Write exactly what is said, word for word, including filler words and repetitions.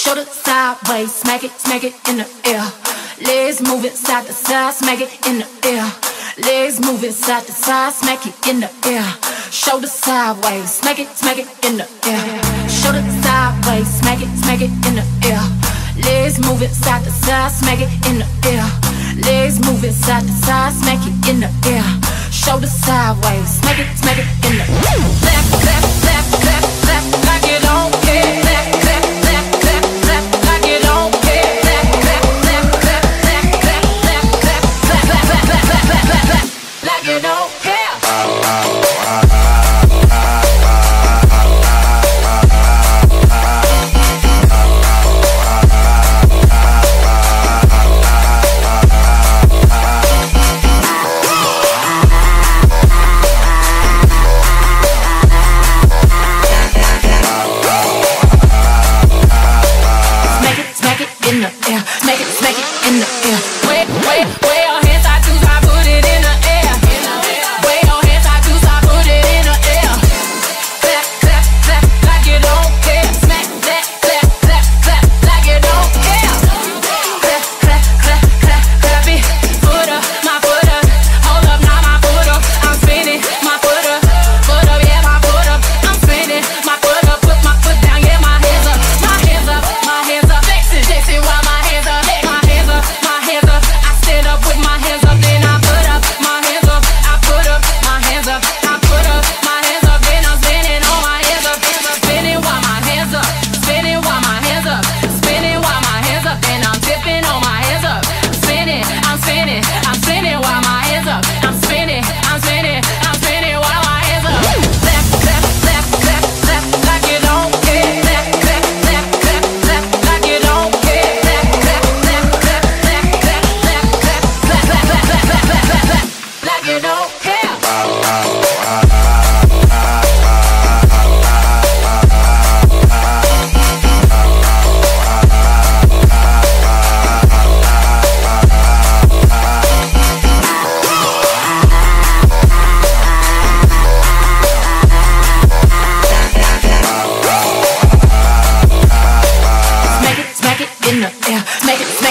shoulder sideways, smack it, smack it in the air. Legs moving side to side, smack it in the air. Legs moving side to side, smack it in the air. Shoulder sideways, smack it, smack it in the air. Shoulder sideways, smack it, smack it in the air. Legs moving side to side, smack it in the air. Legs moving side to side, smack it in the air. Shoulder sideways, smack it, smack it in the air. Clap, clap, clap, clap, clap, like you don't care. Clap, clap, clap, clap, clap, like you don't care. Clap, clap, clap, clap, clap, clap, clap, clap, clap, clap, clap, clap, clap, clap, clap, like you don't care. Make it